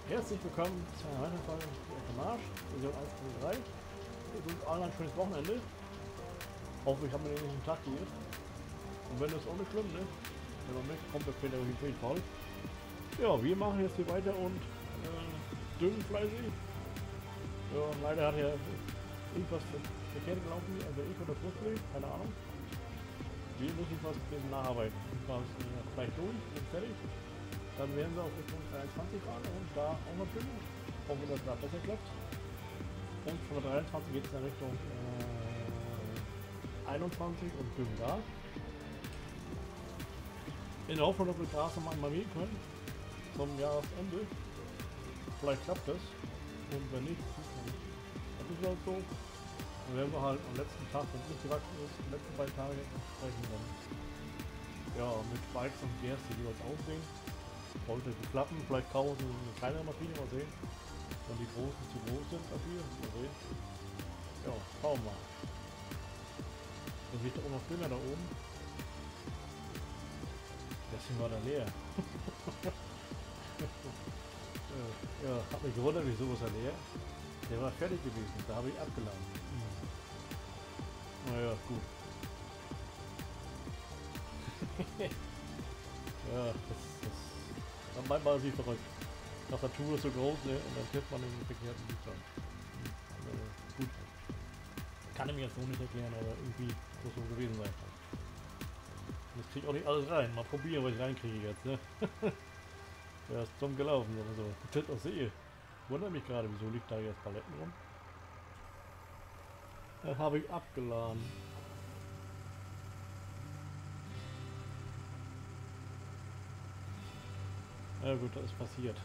Herzlich willkommen zu einer weiteren Folge der Marsch, Version 1.3. Ich wünsche allen ein schönes Wochenende. Hoffe, ich habe mir den nächsten Tag hier. Und wenn das auch nicht schlimm, ne? Wenn man möchte, kommt der Fehler irgendwie voll. Ja, wir machen jetzt hier weiter und düngen fleißig. Ja, leider hat ja irgendwas verkehrt gelaufen, also ich oder Brustweg, keine Ahnung. Wir müssen was ein bisschen nacharbeiten. Was gleich durch und fertig. Dann werden wir auf Richtung 23 fahren und da auch noch düngen. Hoffen, dass da besser klappt. Und von der 23 geht es in Richtung 21 und düngen da. In der Hoffnung, dass wir Gras nochmal mähen können zum Jahresende. Vielleicht klappt das. Und wenn nicht, das ist halt so. Dann werden wir halt am letzten Tag, wenn es nicht gewachsen ist, die letzten 2 Tage entsprechend dann ja, mit Spikes und Gerste jeweils aussehen. Sollte die klappen, vielleicht kaufen sie eine kleinere Maschine, mal sehen. Wenn die großen zu groß sind dafür, mal sehen. Ja, schauen wir mal. Dann liegt auch noch Dünger da oben. Deswegen war der leer. Ja, hab mich gewundert, wieso ist er leer. Der war fertig gewesen, da habe ich abgeladen. Naja, gut. Ja, dann meint man sich verrückt. Tastatur ist so groß, ne? Und dann tippt man den verkehrten Buchstaben. Gut. Kann ich mir jetzt so nicht erklären, aber irgendwie muss so gewesen sein. Jetzt kriege ich auch nicht alles rein. Mal probieren, was ich reinkriege jetzt, ne? Ja, ist dumm gelaufen, oder so. Das auch sehe. Wundert mich gerade, wieso liegt da jetzt Paletten rum? Das habe ich abgeladen. Ja gut, das ist passiert.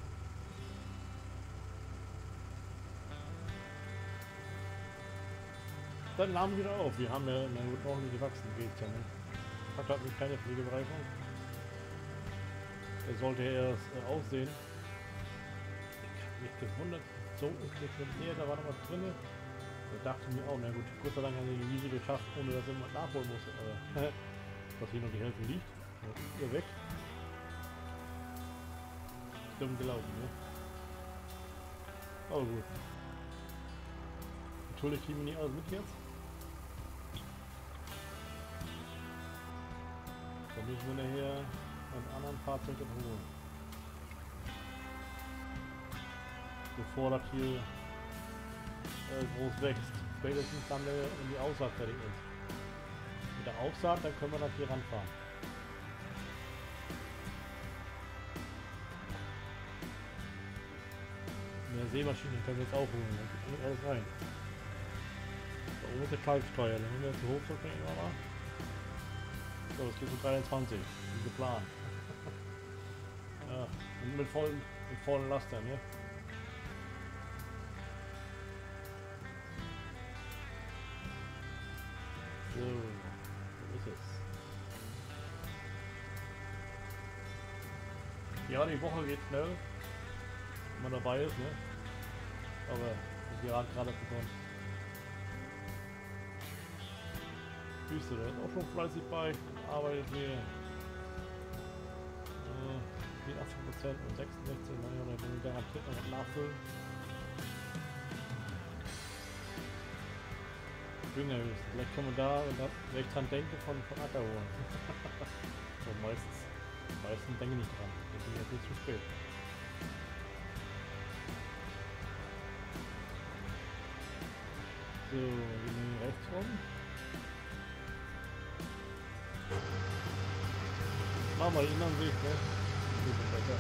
Dann laden wir wieder auf. Wir haben ja, na gut, auch nicht gewachsen, geht's ja nicht. Hat halt mit keine Pflegebereifung. Der sollte erst aussehen. Ich habe mich gewundert, so ist das schon her, da war noch was drin. Ich dachte mir auch, na gut, Gott sei Dank haben wir die Wiese geschafft, ohne dass jemand nachholen muss. Aber dass hier noch die Hälfte liegt, ist hier weg. Dumm gelaufen, ne? Aber gut. Natürlich kriegen wir nicht alles mit jetzt. Dann müssen wir nachher einen anderen Fahrzeug holen. Bevor das hier groß wächst. Spätestens dann wenn die Aussaat fertig ist. Mit der Aussaat, dann können wir das hier ranfahren. Mit der Sämaschine können wir jetzt auch holen. Da geht alles rein. Da oben ist der Kalksteuer. Dann haben wir jetzt die Hochzeit mal. So, es geht zu 23. Wie geplant. Ja, und mit vollen Lastern, ne? So, wo ist es? Ja, die Woche geht schnell, wenn man dabei ist, ne? Aber wir haben gerade begonnen. Düster, der ist auch schon fleißig bei, arbeitet hier 84% und 66, naja, da will ich garantiert noch was nachfüllen. Dünger höchstens. Vielleicht können wir da, wenn ich dran denke, von Acker holen. So meistens. Die meisten denken nicht dran. Das ist jetzt zu spät. So, wir nehmen rechts rum. Machen wir den anderen Weg, ne? Ein bisschen besser.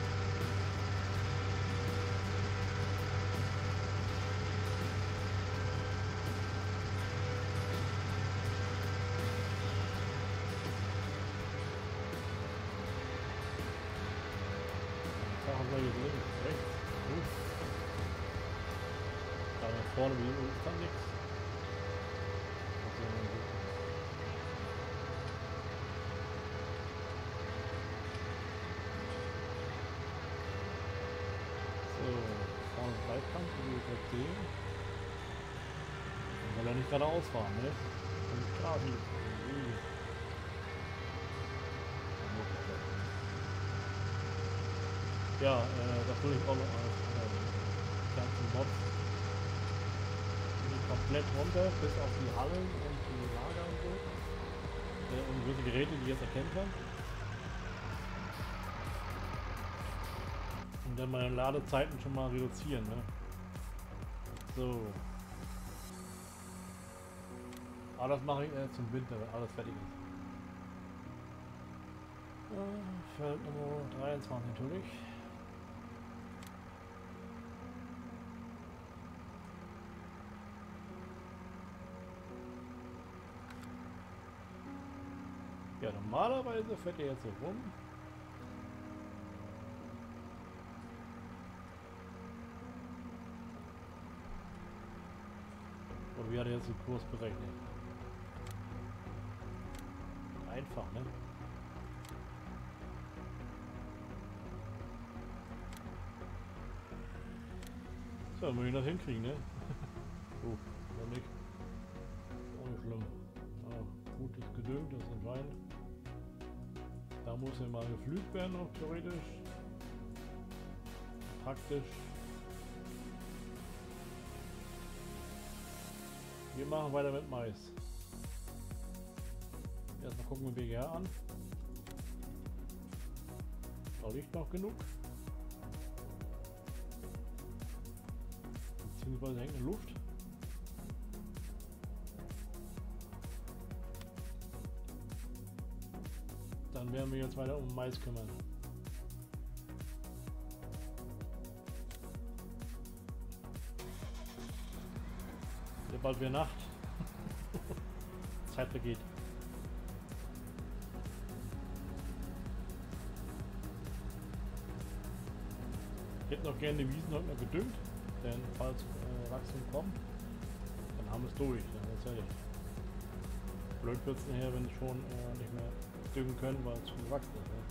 Haben wir hier links, rechts, gut. Da vorne wie ist dann nichts. So, vorne Breitband, wie wir das sehen. Dann soll er nicht geradeaus fahren, ne? Und klar, wie. Ja, das will ich auch noch alles ändern. Die ganzen Mods sind komplett runter, bis auf die Hallen und die Lager und so. Und gewisse Geräte, die jetzt erkennen kann. Und dann meine Ladezeiten schon mal reduzieren, ne? So. Aber das mache ich zum Winter, wenn alles fertig ist. Feld Nummer 23 natürlich. Ja, normalerweise fährt er jetzt so rum. Oder wie hat er jetzt den Kurs berechnet? Einfach, ne? So, dann muss ich das hinkriegen, ne? Oh, oder nicht? Auch nicht schlimm. Ah, gut ist gedüngt, das ist entscheidend. Da muss ja mal geflügt werden, auch theoretisch. Praktisch. Wir machen weiter mit Mais. Erstmal gucken wir BGH an. Da liegt noch genug. Beziehungsweise hängt in Luft. Dann werden wir jetzt weiter um Mais kümmern. Wird bald wieder Nacht. Zeit vergeht. Ich hätte noch gerne die Wiesen heute noch gedüngt, denn falls Wachstum kommt, dann haben wir es durch. Dann ist fertig. Blöd wird es nachher, wenn es schon nicht mehr düngen können, weil es schon gewachsen ist. Ne?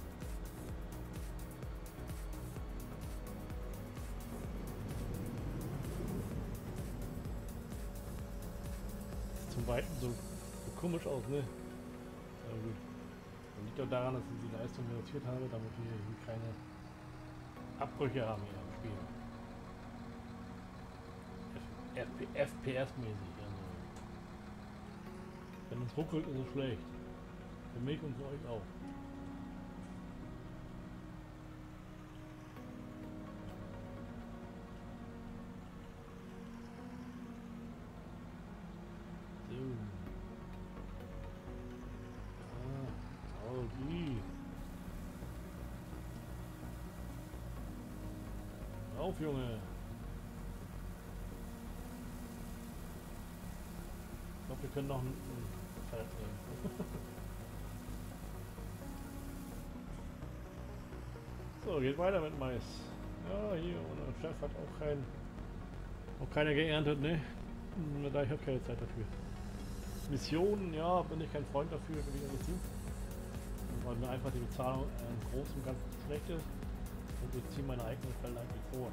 Zum Weiten so komisch aus, ne? Aber gut. Das liegt auch daran, dass ich die Leistung reduziert habe, damit wir hier keine Abbrüche haben hier im Spiel. FPS-mäßig. Also. Wenn es ruckelt, ist es schlecht. Für mich und für euch auch. So. Die. Auf, Junge! Ich glaube, wir können noch ein Feld nehmen. So, geht weiter mit Mais. Ja, hier, unser Chef hat auch keiner geerntet, ne? Da ich habe keine Zeit dafür. Missionen, ja, bin ich kein Freund dafür, will ich ehrlich zu. Weil mir einfach die Bezahlung im Großen und Ganzen zu schlecht ist. Und ich ziehe meine eigenen Felder eigentlich vor.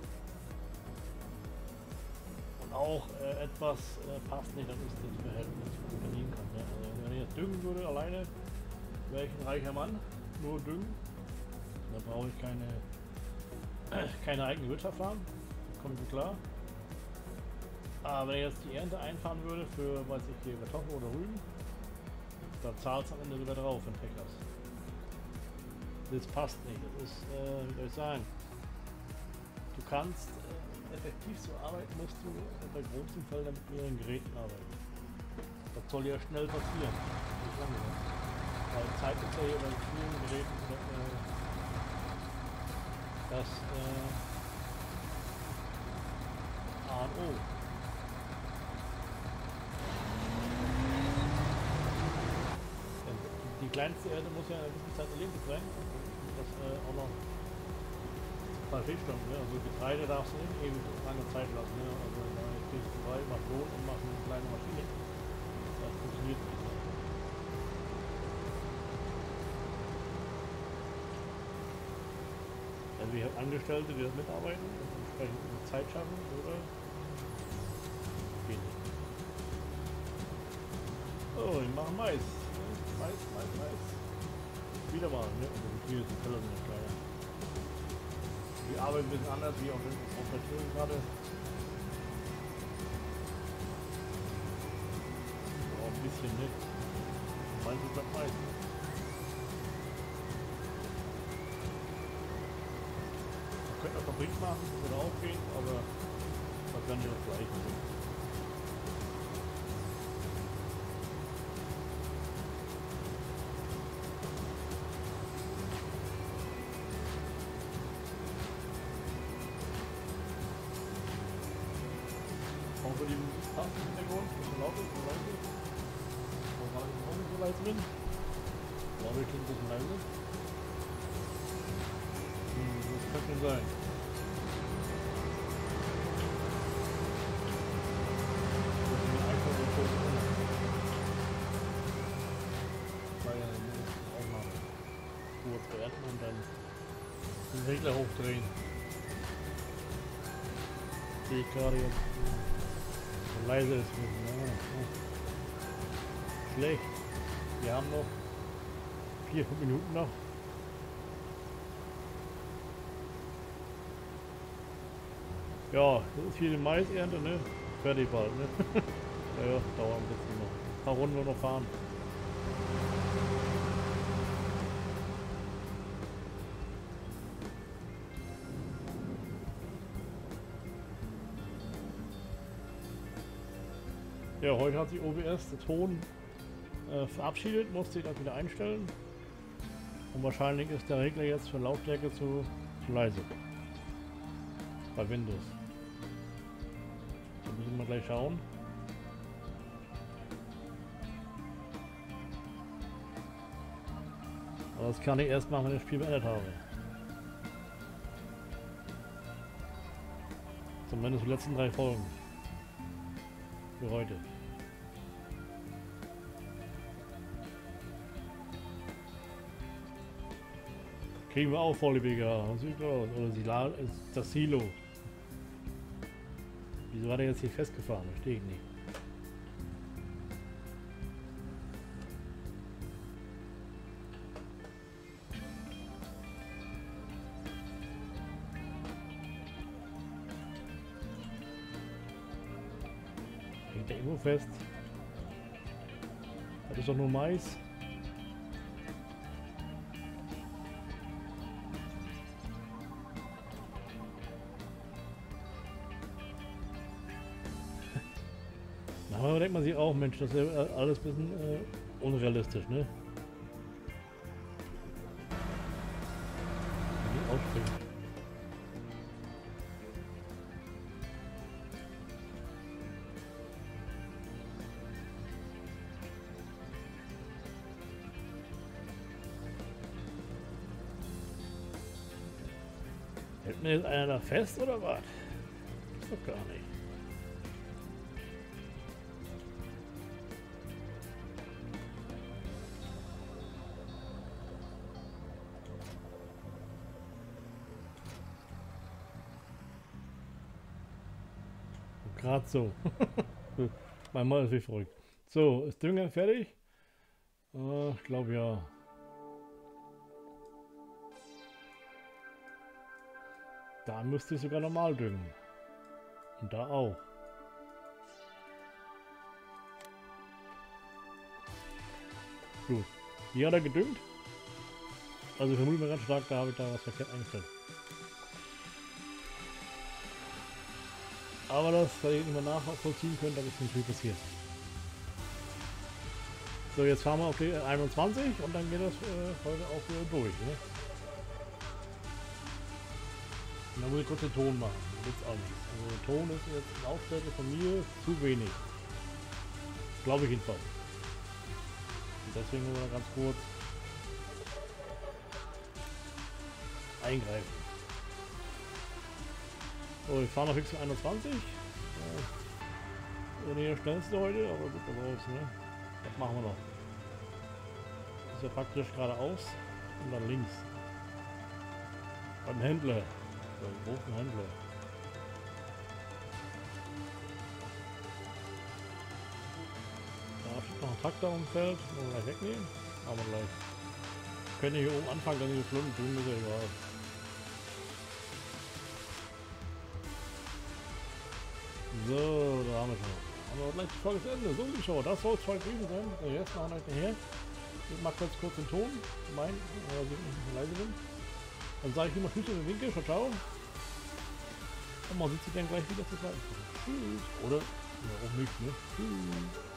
Und auch etwas passt nicht, das ist das Verhältnis, was ich verdienen kann. Ne? Also wenn ich jetzt düngen würde alleine, wäre ich ein reicher Mann, nur düngen. Da brauche ich keine eigene Wirtschaft haben, da komme ich mir klar. Aber wenn ich jetzt die Ernte einfahren würde für, weiß ich, hier Kartoffeln oder Rüben, da zahlt es am Ende sogar drauf, wenn Pech hast. Das passt nicht, das ist, wie soll ich sagen, du kannst effektiv so arbeiten, musst du bei großen Feldern mit mehreren Geräten arbeiten. Das soll ja schnell passieren, nicht lange. Weil Zeit ist ja hier bei vielen Geräten das A und O. Die kleinste Erde muss ja eine gewisse Zeit erledigt sein. Das auch noch bei Fehlstunden. Ne? Also Getreide darfst du nicht ewig lange Zeit lassen. Ne? Also ich kriegst du drei, mach Brot und mach eine kleine Maschine. Das funktioniert nicht. Ne? Also ich habe Angestellte, die das mitarbeiten und entsprechend Zeit schaffen, oder? Geht nicht. So, ich mache Mais. Mais. Wieder mal, ne? Also hier ist die Teller sind kleiner. Die Arbeit ein bisschen anders wie auf der Tourenkarte. Auch ein bisschen nicht. Meinst du das meistens? Man könnte eine Fabrik machen, das würde auch gehen, aber das kann ja das Gleiche. Ne? Auch für die Tasten im Hintergrund, das ist laut ist und leise ist. Da war ich auch nicht so leise drin. Glaube ich, klingt ein bisschen leise. Das kann schon sein. Das ist mir einfach so kurz an. Weil ja, dann muss ich auch mal kurz beenden und dann den Regler hochdrehen. Sehe ich gerade jetzt. So leise ist es. Ja. Schlecht. Wir haben noch 4-5 Minuten noch. Ja, das ist hier die Maisernte, ne? Fertig bald, ne? Ja, dauert ein bisschen noch. Ein paar Runden noch fahren. Ja, heute hat sich OBS der Ton verabschiedet, musste ich das wieder einstellen. Und wahrscheinlich ist der Regler jetzt für Lautstärke zu leise. Bei Windows. Da müssen wir gleich schauen. Aber das kann ich erst machen, wenn ich das Spiel beendet habe. Zumindest die letzten 3 Folgen. Für heute. Kriegen wir auch Volllebiger. Sieht aus. Oder das Silo. Wieso war der jetzt nicht festgefahren? Verstehe ich nicht. Hängt der irgendwo fest? Das ist doch nur Mais. Aber denkt man sich auch, Mensch, das ist ja alles ein bisschen unrealistisch, ne? Nicht ausspringen. Hält mir jetzt einer da fest oder was? Das ist doch gar nicht. Gerade so. Mein Mann ist wie verrückt. So, ist Dünger fertig? Ich glaube ja. Da müsste ich sogar normal düngen. Und da auch. Gut. Hier hat er gedüngt. Also ich vermute mal ganz stark, da habe ich da was verkehrt eingestellt. Aber das werde ich nicht mehr nachvollziehen können, dass es nicht viel passiert. So, jetzt fahren wir auf die 21 und dann geht das heute auch wieder durch. Ne? Und dann muss ich kurz den Ton machen. Jetzt auch nicht. Also der Ton ist jetzt Lautstärke von mir zu wenig. Glaube ich jedenfalls. Und deswegen müssen wir ganz kurz eingreifen. So, ich fahre noch Pixel 21. Nicht der schnellste heute, aber gut, aber raus, ne? Das machen wir noch. Das ist ja praktisch geradeaus und dann links. Beim Händler. Beim großen Händler. Da steht noch ein Traktor am Feld. Wollen wir gleich wegnehmen. Aber gleich. Können hier oben anfangen, dann die Flunden tun, ist ja egal. So, da haben wir schon. Haben wir gleich die Folge zu Ende. So, die Show. Das soll es heute gewesen sein. So, jetzt machen wir her. Ich mach kurz den Ton. Mein, dass ich nicht mehr leise bin. Dann sage ich immer Tschüss in den Winkel. Ciao, ciao. Und man sieht sich dann gleich wieder zur zweiten Folge. Tschüss. Oder? Ja, auch nicht, ne? Tschüss.